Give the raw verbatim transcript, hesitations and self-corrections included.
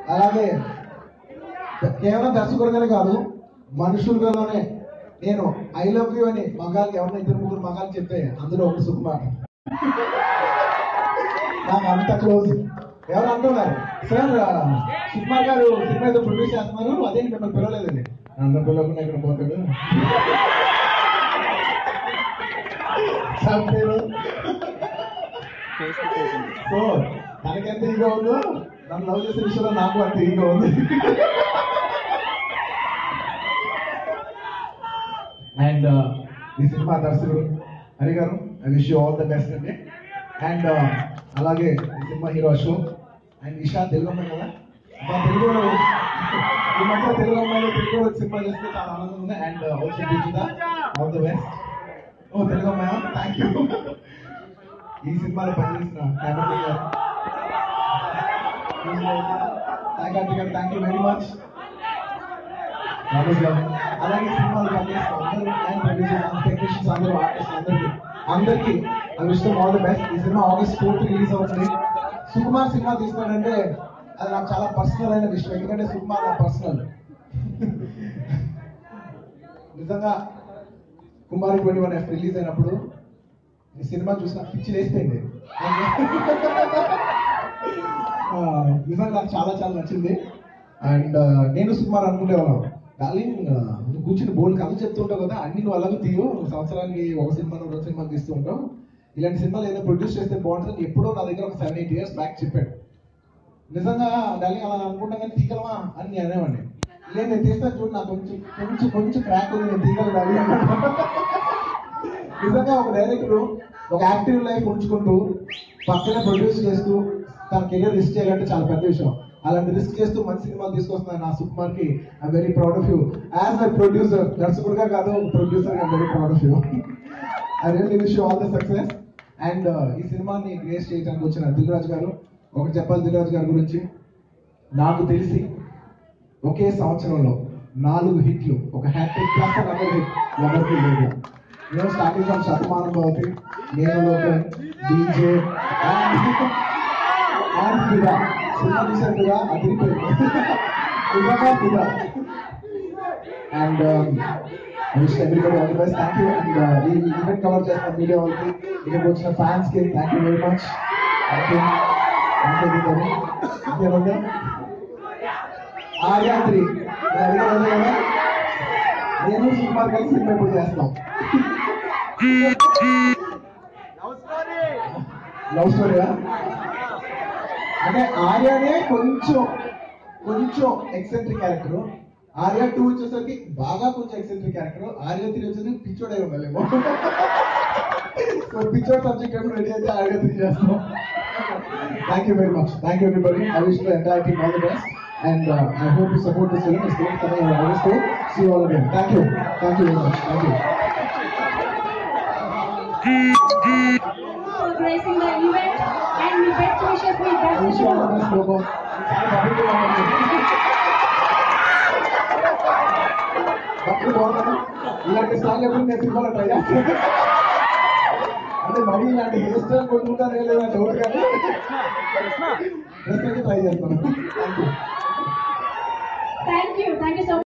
అలాగే కేవలం దర్శకుడుగానే కాదు, మనుషులుగానే నేను ఐ లవ్ యూ అని మగాళ్ళకి ఎవరైనా ఇద్దరు ముగ్గురు మగాళ్ళు చెప్తే అందులో ఒక సుకుమార్ నాకు అంత క్లోజ్. ఎవరు అంటున్నారు సార్ సుకుమార్ గారు సినిమా ఏదో ప్రొడ్యూస్ చేస్తున్నారు, అదే మిమ్మల్ని పిలవలేదండి. అందరు పిలవకుండా ఇక్కడ పోతాడు సో తనకెంత ఈగో ఉందో నన్ను లవ్ చేసే విషయంలో నాకు అంత ఈగో ఉంది. అండ్ ఈ సినిమా దర్శకుడు Hari garu, I wish you all the best అండి. అండ్ అలాగే ఈ సినిమా హీరో అశోక్ అండ్ ఇషా తెలుగు అమ్మాయి కదా, మా తెలుగు ఈ మధ్య తెలుగు అమ్మాయిలు తెలుగు సినిమా చేస్తే చాలా ఆనందంగా ఉంది. And also Poojitha all the best. ఓ తెలుగు అమ్మాయి, థ్యాంక్ యూ. ఈ సినిమాలో పనిచేసిన కెమెరా గారు థ్యాంక్ యూ వెరీ మచ్. అలాగే సినిమాలు పనిచేసిన అందరూ అండ్ ప్రొడ్యూసర్స్ అండ్ టెక్నీషియన్స్ అందరూ ఆర్టిస్ట్ అందరికీ అందరికీ I wish them all the best. ఈ సినిమా ఆగస్ట్ ఫోర్త్ రిలీజ్ అవుతుంది. సుకుమార్ సినిమా తీస్తాడంటే అది నాకు చాలా పర్సనల్ అయిన విషయం, ఎందుకంటే సుకుమార్ నా పర్సనల్. నిజంగా Kumar twenty one F release అయినప్పుడు ఈ సినిమా చూసిన పిచ్చి లేస్తేండి. నిజంగా నాకు చాలా చాలా నచ్చింది. అండ్ నేను సుకుమార్ అనుకునేవాళ్ళం, డార్లింగ్ నువ్వు కూర్చుని బోల్డ్ కథ చెప్తుంటావు కదా, అన్ని నువ్వు అలాగే తీయు, సంవత్సరానికి ఒక సినిమా రెండు సినిమాలు తీస్తూ ఉంటావు, ఇలాంటి సినిమాలు ఏదో ప్రొడ్యూస్ చేస్తే బాగుంటుంది ఎప్పుడో నా దగ్గర ఒక సెవెన్ ఎయిట్ ఇయర్స్ బ్యాక్ చెప్పాడు. నిజంగా డార్లింగ్ అలా అనుకుంటాం కానీ తీగలమా అని నేను అనేవాడిని. లేదు నేను తీస్తాను చూడు, నాకు కొంచెం కొంచెం కొంచెం క్రాక్ ఉంది, నేను తీగలు డార్లింగ్. నిజంగా ఒక డైరెక్టర్ ఒక యాక్టివ్ లైఫ్ ఉంచుకుంటూ పక్కనే ప్రొడ్యూస్ చేస్తూ తన కెరీర్ రిస్క్ చేయాలంటే చాలా పెద్ద విషయం. అలాంటి రిస్క్ చేస్తూ మంచి సినిమాలు తీసుకొస్తున్నాను నా సుకుమార్ కి. I'm very proud of you as a producer, దర్శకుడుగా కాదు producer, I'm very proud of you. I really wish you all the success. And ఈ సినిమాని గ్రేస్ చేయడానికి వచ్చిన దిల్రాజ్ గారు, ఒకటి చెప్పాలి దిల్రాజ్ గారి గురించి, నాకు తెలిసి ఒకే సంవత్సరంలో నాలుగు హిట్లు, ఒక హ్యాట్రిక్ ప్లస్ అనదర్ హిట్ ఎవరికి లేదు. నేను starting from Shatamanam Bhavati, Nenu local, DJ and Fidaa cinema తీశారు కదా, అదిరిపోయింది నిజంగా Fidaa. And wish everybody all the best. Thank you. And ఈ ఈవెంట్ కవర్ చేస్తున్న మీడియా వాళ్ళకి, ఇక్కడికి వచ్చిన ఫ్యాన్స్ కి thank you very much. Thank you thank you everybody. ఇంకేముంది ఆర్యాత్రి కదా, నేను సుకుమార్ కలిసి సినిమా ఇప్పుడు చేస్తాం. లవ్ స్టోరీయా అంటే ఆర్యానే కొంచెం కొంచెం ఎక్సెంట్రిక్ క్యారెక్టర్, ఆర్యా టూ వచ్చేసరికి బాగా కొంచెం ఎక్సెంట్రిక్ క్యారెక్టర్, ఆర్యా త్రీ వచ్చేసరికి పిచ్చోడే ఉండాలేమో. సో పిచ్చోడ్ సబ్జెక్ట్ ఎప్పుడు రెడీ అయితే ఆర్యా త్రీ చేస్తాం. Thank you very much. Thank you everybody. I wish the entire team all the best. And uh, I hope you support this film. It's going to come in August. See you all again. Thank you. Thank you very much. Thank you. For gracing the event and the best wishes with best I wish you all the best, Logo. భక్తి బాగుందా? ఇలాంటి stall ఎప్పుడు నేను సినిమాలో try చేస్తాను. అంటే మరీ ఇలాంటి హెయిర్ స్టైల్ కొట్టుకుంటానే లేదా డౌట్ కానీ ట్రై చేస్తాను. Thank you. Thank you. Thank you so much.